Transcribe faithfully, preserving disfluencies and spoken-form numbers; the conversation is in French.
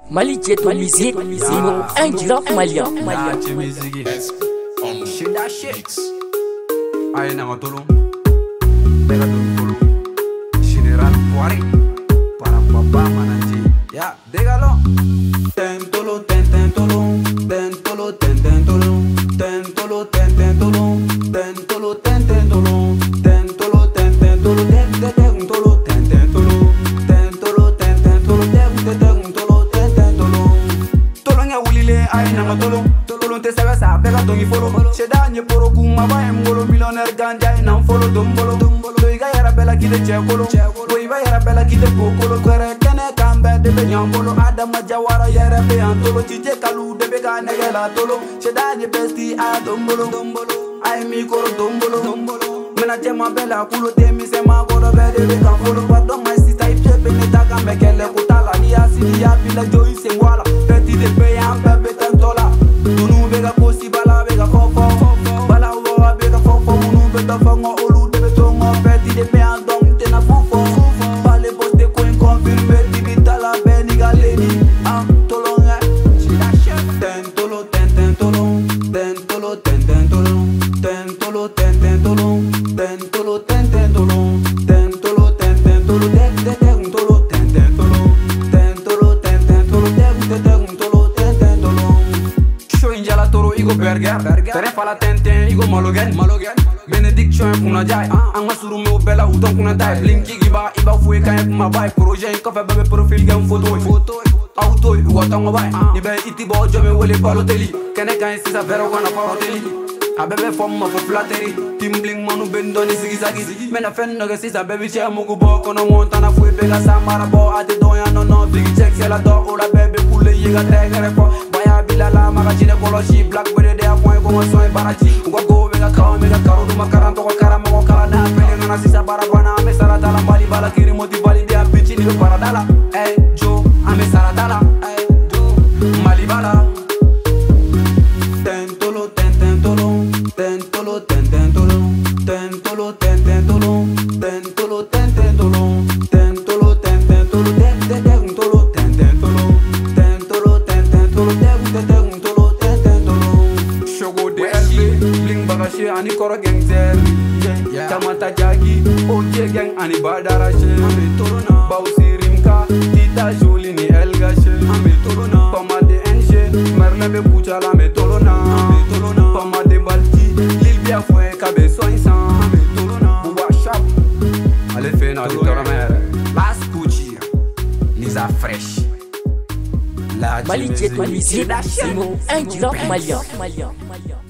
Mali jet musique, numéro un du rap malien. Jet musique, shit that shit. Aïe n'a tolo, bega tolo, général Poiré, para papa mananji. Ya, dégalo. Ten tolo, ten ten tolo, ten tolo, ten ten tolo, ten tolo, ten ten tolo, ten tolo, ten ten tolo, ten tolo, ten ten tolo, ten ten ten tolo, ten ten tolo, ten tolo, ten ten tolo, ten ten ten tolo, ten ten tolo. Tolo nya wulile ay na tolo, tolo te saga sa bega tongi folo, sheda nye poro kuma ba ngolo millionaire ganja na folo dombolo, dombolo iga yara bela kide chekolo, we iba yara bela kide kokolo kwere kene kambe de be nyambolo adama jawara yara be antolo tije kalu de be ga negela tolo, sheda nye besti a dombolo, dombolo ay mi koro dombolo, dombolo mena jema bela kulo te mi se ma koro be de be kan folo pato my sister ipe be ne ta kambe kele kutala ni asili ya bila joy sengwala peti de be am bebe tantola tunu be ga kosi bala be ga fofo bala wo be ga fofo munu be ta fango olu de be tongo peti de be an dong te na fofo bale poste ko en confirmer di bitala be ni galeni am tolo nga ten tolo ten ten tolo ten tolo ten ten tolo ten tolo ten ten tolo ten tolo ten ten tolo ten tolo ten ten tolo ten ten tolo ten ten tolo ten tolo ten ten tolo ten ten tolo ten ten tolo show injala toro igo burger tere fala ten ten igo malogen malogen benediction kuna jai anga suru me obela udon kuna dai blinky giba iba fue kan kuma bai projet ko fa bebe profil gam photo photo auto watango bai ni be iti bo jome wole paloteli kene kan sisa vero wana paloteli abebe fomma fo flattery tim bling manu bendoni sigi sagi mena fenno che sisa bebi c'è mugu bo kono montana fue bega samara bo ate doya no no big check se la do ora bebe kulle yiga tegere fo baya bilala magazine koloshi blackberry de a point como soy barachi go go bega kaw mega karo duma karanto ko karama ko kala na pele ngana sisa barabana me sarata la bali bala kiri moti bali de a bichi ni paradala eh jo ame saradala eh do mali bala ten tolo ten ten tolo ten tolo ten ten tolo ten tolo ten ten tolo ten tolo ten ten tolo ten tolo ten ten tolo ten ten tolo ten ten tolo ten tolo ten ten tolo ten ten tolo ten ten tolo shogo de elbe bling bagashi ani koro gangster tamata jagi oje gang ani badara she ame tolo na bausirimka tita joli ni elgashe ame tolo na pamade enche merle be kuchala me tolo na ame tolo na pamade balti lil bia fue kabe soinsan ame tolo na buwa shop ale fena di toramere las kuchi lisa fresh la Mali jet musique, numéro un du rap malien.